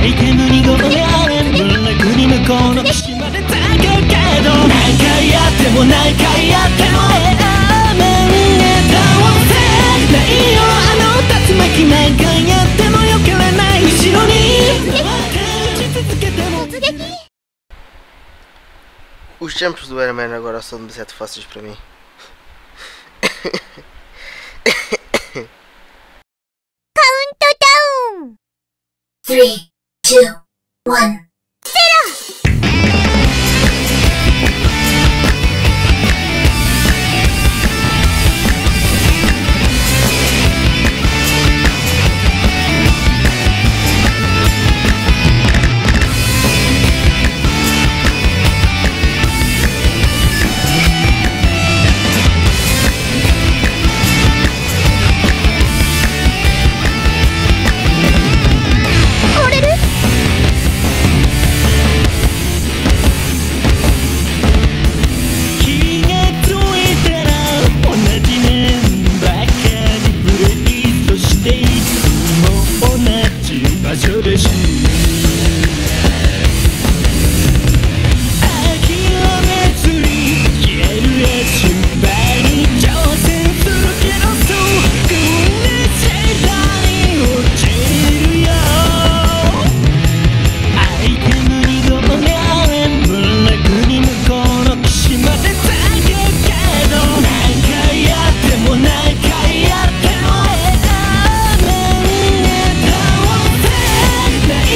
アイテムにごめん国向こうの岸まで高いけど何回やっても何回やってもラーメンネタをせないよあの竜巻何回やっても避けられない後ろに打ち続けても Os jumps do Iron Man agora são demasiado fáceis para mim. Countdown! 3, 2, 1, 0! 「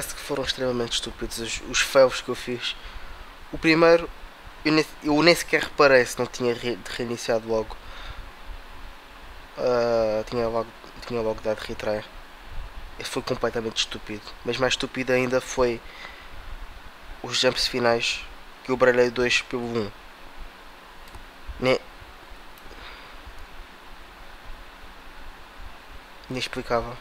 confesso que foram extremamente estúpidos os fails que eu fiz. O primeiro, eu nem sequer reparei se não tinha reiniciado logo. Tinha logo dado retry. Esse foi completamente estúpido. Mas mais estúpido ainda foi os jumps finais, que eu baralhei 2 pelo 1. Inexplicável.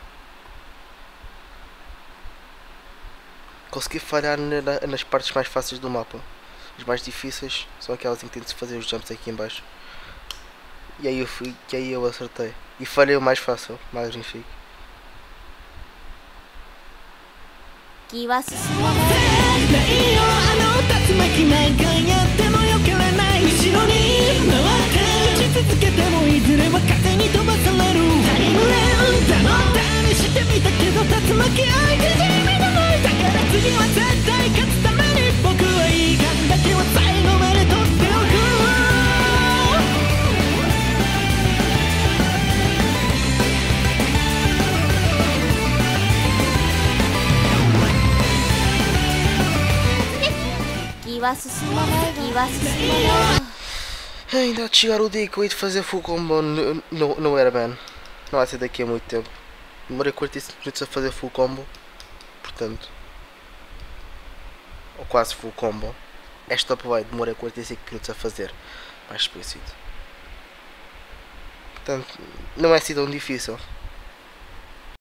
Consegui falhar nas partes mais fáceis do mapa. As mais difíceis são aquelas em que tento fazer os jumps aqui em baixo. E aí eu acertei. E falhei o mais fácil, magnífico. 気は進まないないよあの竜巻なんかやってもよけらない後ろに回って打ち続けてもいずれは風に飛ばされるタイムレーンだの試してみたけど竜巻相手じゃ意味がないだから次は絶対勝つために僕はいい感だけは最後まで取っておく Ainda de chegar o dia que eu ia de fazer full combo no Airman. Não vai ser daqui a muito tempo. Demorei 45 minutos a fazer full combo. Portanto, ou quase full combo. Esta upway demorei 45 minutos a fazer. Mais explícito. Portanto, não é assim tão difícil.